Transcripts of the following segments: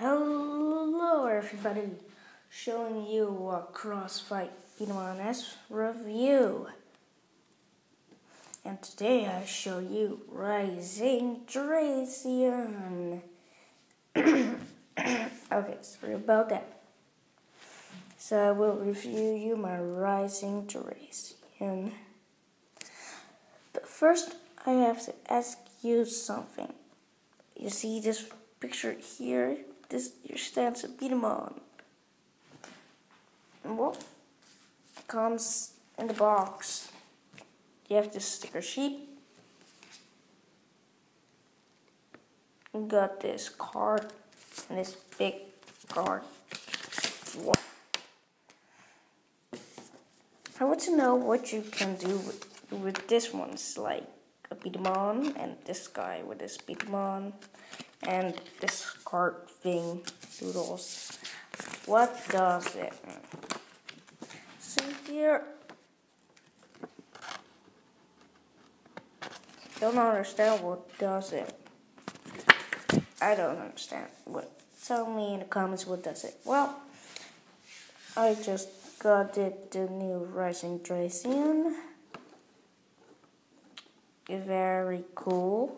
Hello everybody, showing you a Crossfight Beat'em review. And today I show you Rising Dracian. Okay, sorry about that. So I will review you my Rising Dracian. But first I have to ask you something. You see this picture here? This here stands a Beat'em. And what comes in the box? You have this sticker sheet. You got this card and this big card. What? I want to know what you can do with this one. It's like a Beat'em and this guy with this Beat'em and this card thing, Doodles. What does it? See here. Don't understand what does it. I don't understand. What? Tell me in the comments what does it. Well, I just got it, the new Rising Dracian. Very cool.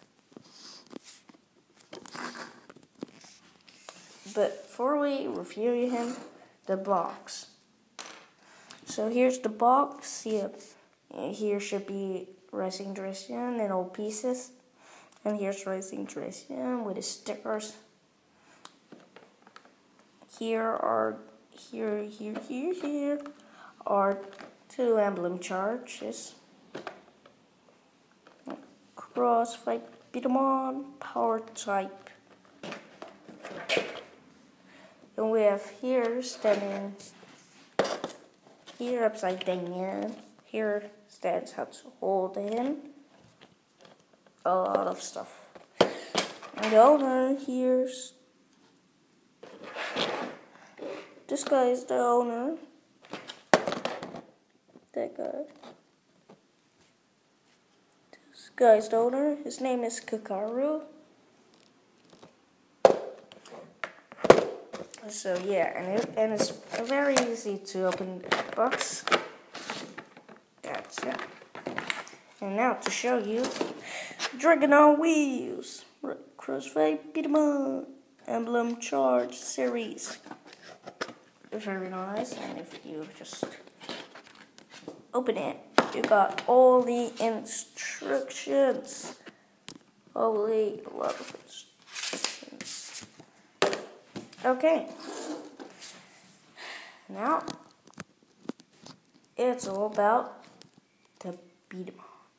But before we review him, the box. So here's the box. Yep. Here should be Rising Dracian in all pieces. And here's Rising Dracian with his stickers. Here are two emblem charges. Crossfight Beat'em power type. And we have here standing here upside down. Here stands how to hold him. A lot of stuff. And the owner here's this guy is the owner. That guy. This guy's the owner. His name is Kakaru. So yeah, and it's very easy to open the box. That's it. And now to show you Dragon on Wheels, Crossfight Beat'em Emblem Charge series. Very nice. And if you just open it, you got all the instructions. Holy, a lot of instructions. Okay. Now it's all about the Beat'em.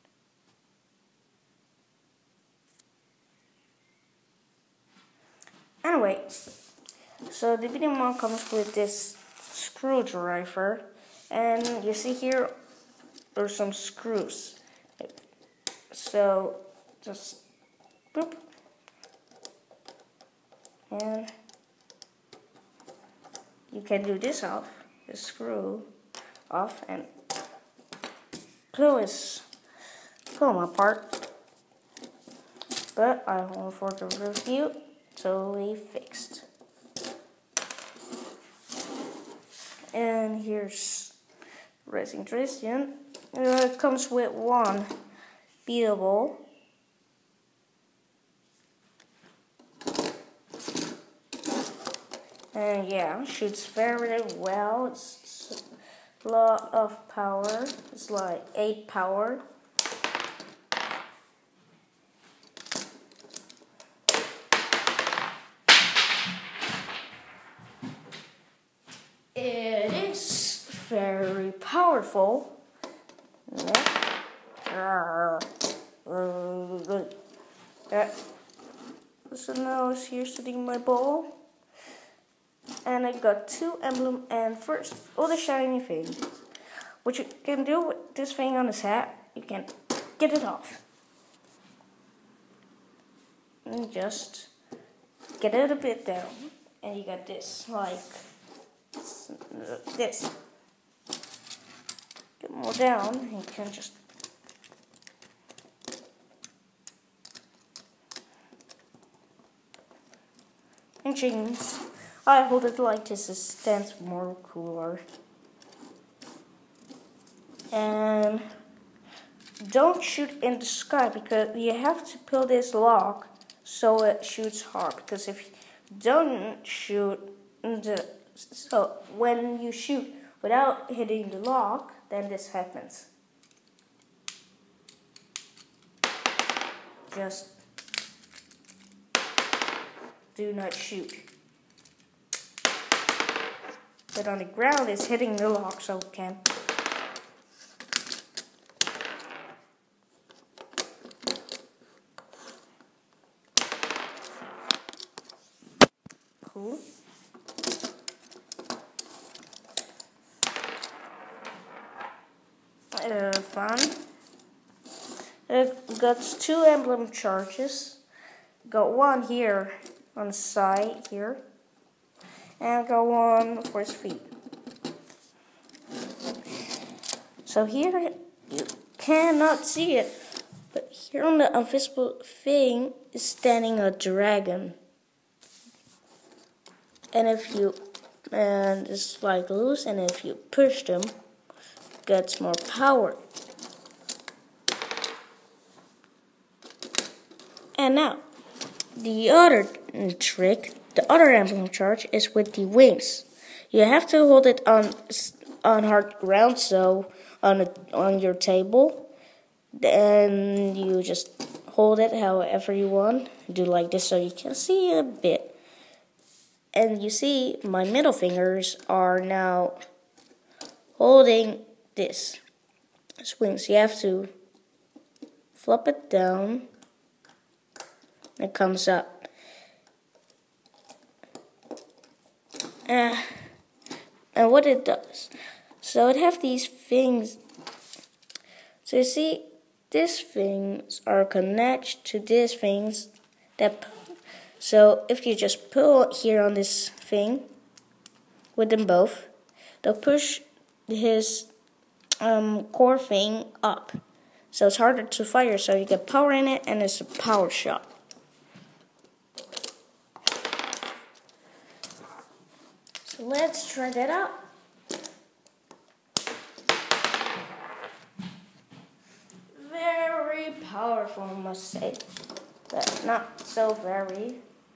Anyway, so the Beat'em comes with this screwdriver, and you see here there's some screws. So just boop, and you can do this off, the screw off, and pull them apart. But I won't for the review. Totally fixed. And here's Rising Dracian. It comes with one beatable. And yeah, shoots very well. It's a lot of power. It's like 8 power. It is very powerful. So now it's here sitting in my bowl. And I got 2 emblem, and first, all the shiny things. What you can do with this thing on his hat, you can get it off. And just get it a bit down. And you got this, like this. Get more down, you can just and chains. I hold it like this, it stands more cooler. And don't shoot in the sky because you have to pull this lock so it shoots hard. Because if you don't shoot so when you shoot without hitting the lock, then this happens. Just do not shoot. But on the ground it's hitting the lock, so it can. Cool. Fun. It got 2 emblem charges. Got one here on the side here. And got one for his feet. So here you cannot see it. But here on the invisible thing is standing a dragon. And if you it's like loose, and if you push them, it gets more power. And now, the other trick, the other emblem charge is with the wings. You have to hold it on hard ground, so on your table. Then you just hold it however you want. Do like this so you can see a bit. And you see my middle fingers are now holding this wings. You have to flop it down. It comes up. And what it does. So it have these things. So you see, these things are connected to these things. So if you just pull here on this thing with them both, they'll push his core thing up. So it's harder to fire. So you get power in it, and it's a power shot. So let's try that out. Very powerful, I must say, but not so very.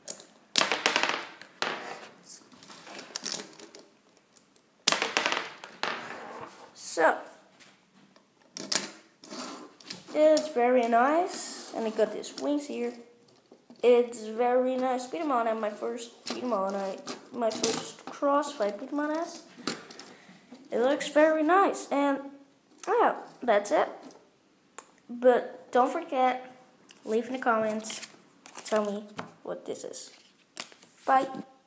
So it's very nice, and I got these wings here. It's very nice Pokemon, and my first Pokemon, my first crossfight Pokemon S. It looks very nice, and yeah, that's it. But don't forget, leave in the comments, tell me what this is. Bye.